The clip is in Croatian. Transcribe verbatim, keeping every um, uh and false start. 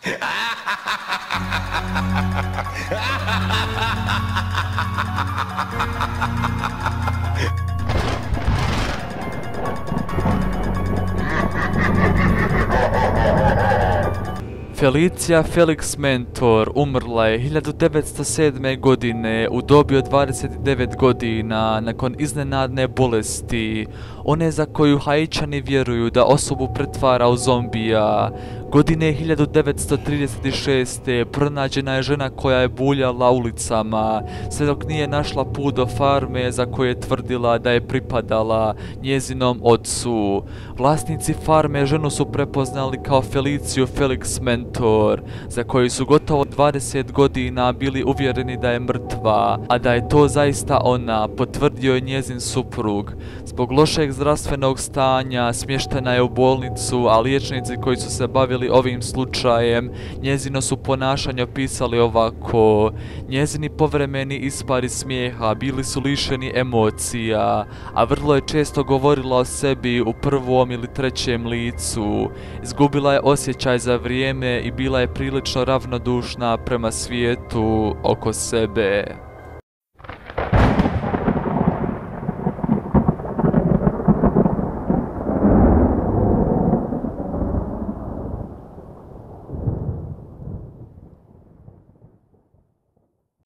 Felicia Felix Mentor umrla je hiljadu devetsto sedme. godine u dobi od dvadeset devet godina nakon iznenadne bolesti, one za koju Haićani vjeruju da osobu pretvara u zombija. Godine hiljadu devetsto trideset šeste. pronađena je žena koja je buljala ulicama, sve dok nije našla put do farme za koju je tvrdila da je pripadala njezinom ocu. Vlasnici farme ženu su prepoznali kao Feliciu Felix Mentor, za koju su gotovo dvadeset godina bili uvjereni da je mrtva, a da je to zaista ona, potvrdio je njezin suprug. Zbog lošeg zdravstvenog stanja smještena je u bolnicu, a liječnici koji su se bavili ovim slučajem njezino su ponašanje opisali ovako: njezini povremeni ispari smijeha bili su lišeni emocija, a vrlo je često govorila o sebi u prvom ili trećem licu. Izgubila je osjećaj za vrijeme i bila je prilično ravnodušna prema svijetu oko sebe.